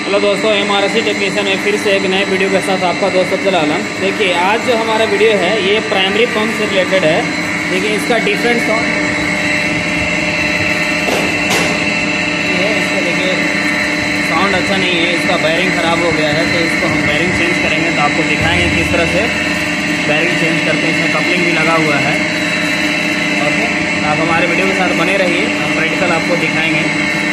Hello दोस्तों, MRC technician में फिर से एक नए वीडियो के साथ आपका दोस्त अफजल आलम। देखिए, आज जो हमारा वीडियो है ये प्राइमरी पंप से रिलेटेड है। देखिए, इसका डिफरेंट साउंड है। इसका देखिए साउंड अच्छा नहीं है, इसका बैरिंग ख़राब हो गया है, तो इसको हम बैरिंग चेंज करेंगे। तो आपको दिखाएंगे किस तरह से बैरिंग चेंज करते हैं। इसमें कपलिंग भी लगा हुआ है। ओके, आप हमारे वीडियो के साथ बने रहिए, हम प्रैक्टिकल आपको दिखाएंगे।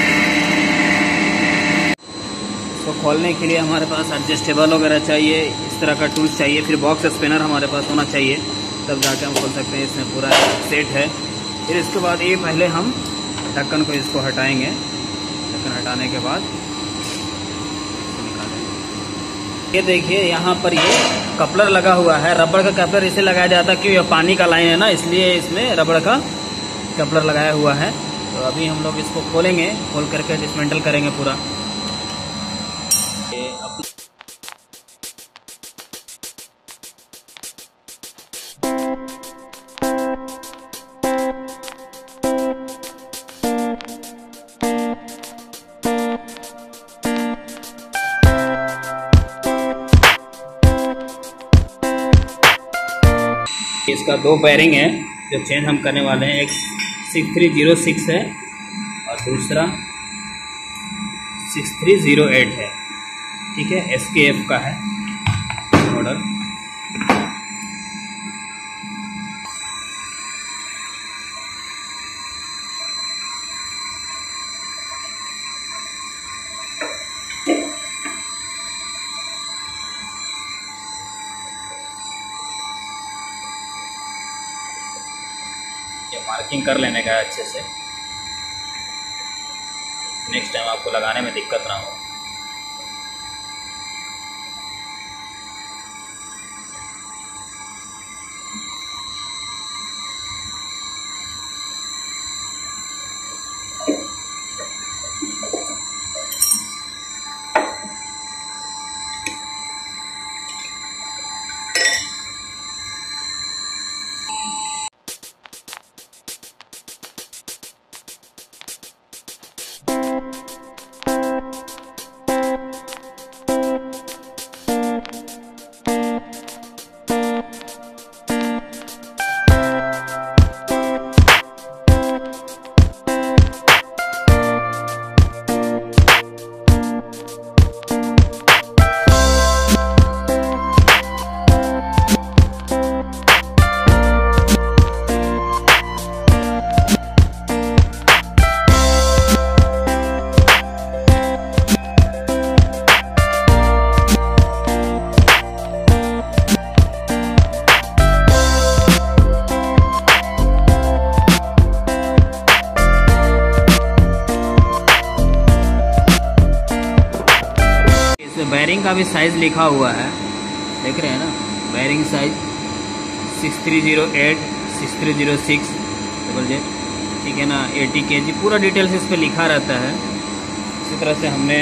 तो खोलने के लिए हमारे पास एडजस्टेबल वगैरह चाहिए, इस तरह का टूल्स चाहिए, फिर बॉक्स स्पिनर हमारे पास होना चाहिए, तब जाके हम खोल सकते हैं। इसमें पूरा सेट है। फिर इसके बाद ये पहले हम ढक्कन को इसको हटाएंगे। ढक्कन हटाने के बाद निकालेंगे। ये देखिए, यहाँ पर ये कपलर लगा हुआ है। रबड़ का कपलर इसे लगाया जाता है, क्यों? ये पानी का लाइन है ना, इसलिए इसमें रबड़ का कपलर लगाया हुआ है। तो अभी हम लोग इसको खोलेंगे, खोल करके डिसमेंटल करेंगे पूरा। इसका दो बैरिंग है जो चेंज हम करने वाले हैं। एक 6306 है और दूसरा 6308 है। ठीक है, SKF का है मॉडल। ये मार्किंग कर लेने का है अच्छे से, नेक्स्ट टाइम आपको लगाने में दिक्कत ना हो। बैरिंग का भी साइज़ लिखा हुआ है, देख रहे हैं ना। बैरिंग साइज 6308, 6306 डबल जेड, ठीक है ना। 80 kg पूरा डिटेल्स इस पे लिखा रहता है। इसी तरह से हमने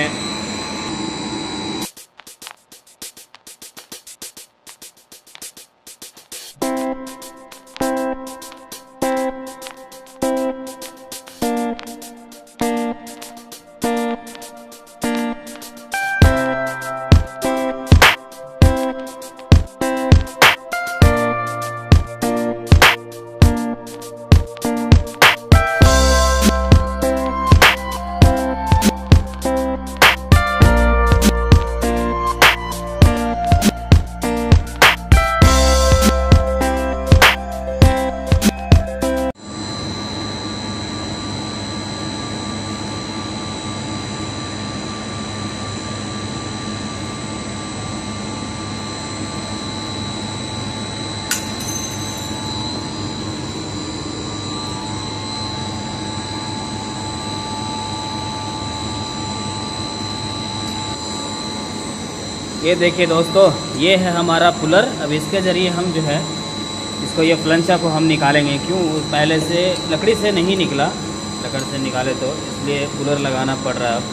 ये देखिए दोस्तों, ये है हमारा पुलर। अब इसके ज़रिए हम जो है इसको, ये फ्लंचा को हम निकालेंगे। क्यों? पहले से लकड़ी से नहीं निकला, लकड़ी से निकाले तो इसलिए पुलर लगाना पड़ रहा है अब।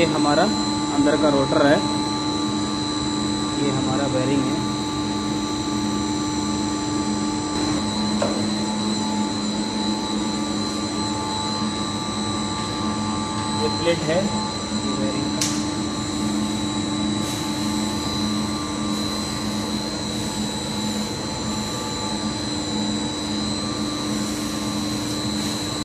ये हमारा अंदर का रोटर है, ये हमारा बेयरिंग है। ये प्लेट है